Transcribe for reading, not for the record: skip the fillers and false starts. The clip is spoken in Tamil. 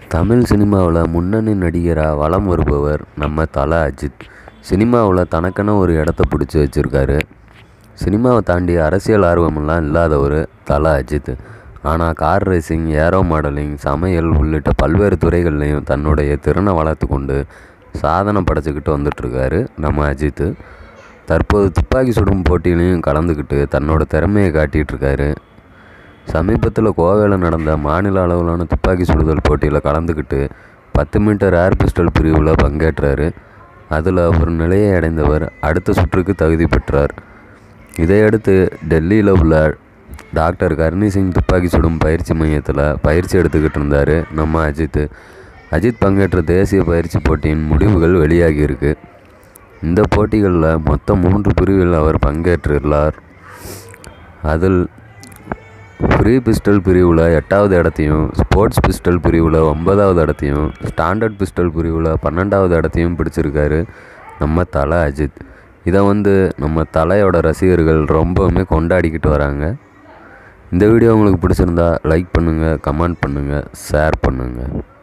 தமிழ் சினிமாவில் முன்னணி நடிகராக வலம் வருபவர் நம்ம தல அஜித். சினிமாவில் தனக்கென ஒரு இடத்த பிடிச்சி வச்சுருக்காரு. சினிமாவை தாண்டி அரசியல் ஆர்வமெல்லாம் இல்லாதவர் தல அஜித். ஆனால் கார் ரேசிங், ஏரோ மாடலிங், சமையல் உள்ளிட்ட பல்வேறு துறைகள்லையும் தன்னுடைய திறனை வளர்த்து கொண்டு சாதனை படைச்சிக்கிட்டு வந்துட்டுருக்காரு நம்ம அஜித். தற்போது துப்பாக்கி சுடும் போட்டியிலையும் கலந்துக்கிட்டு தன்னோட திறமையை காட்டிகிட்ருக்காரு. சமீபத்தில் கோவையில் நடந்த மாநில அளவிலான துப்பாக்கி சுடுதல் போட்டியில் கலந்துக்கிட்டு 10 மீட்டர் ஏர் பிஸ்டல் பிரிவில் பங்கேற்றார். அதில் ஒரு நிலையை அடைந்தவர் அடுத்த சுற்றுக்கு தகுதி பெற்றார். இதையடுத்து டெல்லியில் உள்ள டாக்டர் கர்னி சிங் துப்பாக்கி சுடும் பயிற்சி மையத்தில் பயிற்சி எடுத்துக்கிட்டு இருந்தார் நம்ம அஜித். அஜித் பங்கேற்ற தேசிய பயிற்சி போட்டியின் முடிவுகள் வெளியாகியிருக்கு. இந்த போட்டிகளில் மொத்தம் 3 பிரிவில் அவர் பங்கேற்றுள்ளார். அதில் ஃப்ரீ பிஸ்டல் பிரிவில் 8வது இடத்தையும், ஸ்போர்ட்ஸ் பிஸ்டல் பிரிவில் 9வது இடத்தையும், ஸ்டாண்டர்ட் பிஸ்டல் பிரிவில் 12வது இடத்தையும் பிடிச்சிருக்காரு நம்ம தல அஜித். இதை நம்ம தலையோட ரசிகர்கள் ரொம்பவுமே கொண்டாடிக்கிட்டு வராங்க. இந்த வீடியோ உங்களுக்கு பிடிச்சிருந்தா லைக் பண்ணுங்கள், கமெண்ட் பண்ணுங்கள், ஷேர் பண்ணுங்கள்.